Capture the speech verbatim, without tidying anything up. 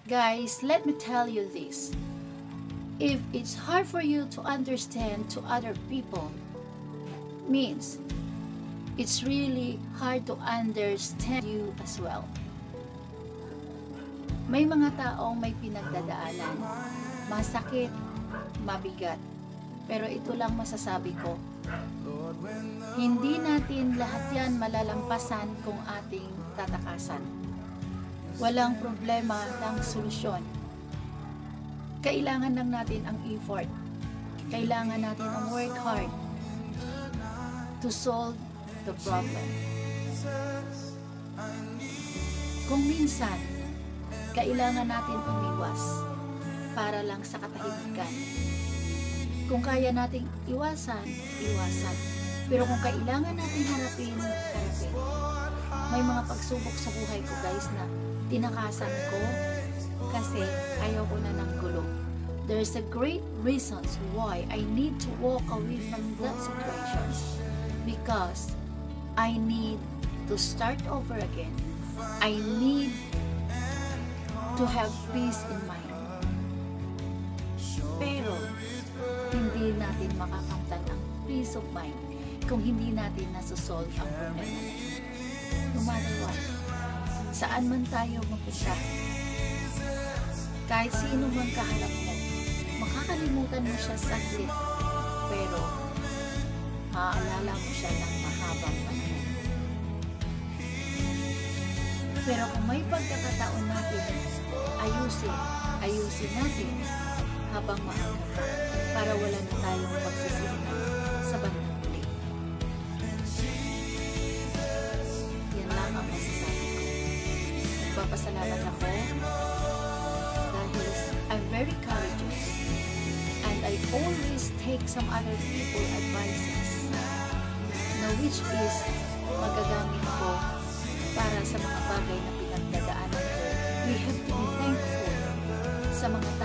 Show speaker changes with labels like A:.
A: Guys, let me tell you this. If it's hard for you to understand to other people, means it's really hard to understand you as well. May mga taong may pinagdadaanan, masakit, mabigat. Pero ito lang masasabi ko, hindi natin lahat yan malalampasan kung ating tatakasan. Walang problema ng solusyon. Kailangan lang natin ang effort. Kailangan natin ang work hard to solve the problem. Kung minsan, kailangan natin umiwas para lang sa katahimikan. Kung kaya nating iwasan, iwasan. Pero kung kailangan natin harapin, harapin. May mga pagsubok sa buhay ko guys na tinakasan ko kasi ayaw ko na ng gulo. There's a great reasons why I need to walk away from that situations because I need to start over again. I need to have peace in mind. Pero hindi natin makakamtan ang peace of mind kung hindi natin nasusolve ang problema. No matter what, saan man tayo mapunta, kahit sino man kaharap mo, makakalimutan mo siya saglit, pero maaalala mo siya ng mahabang panahon. Pero kung may pagkakataon natin, ayusin, ayusin natin habang maaga pa para wala na tayong pagsisihan sa bandang huli. Yan lang ang masasabi ko. Nagpapasalamat ako dahil I'm very courageous and I always take some other people advices na which is magagamit ko para sa mga bagay na pinagdadaanan ko. We have to be thankful sa mga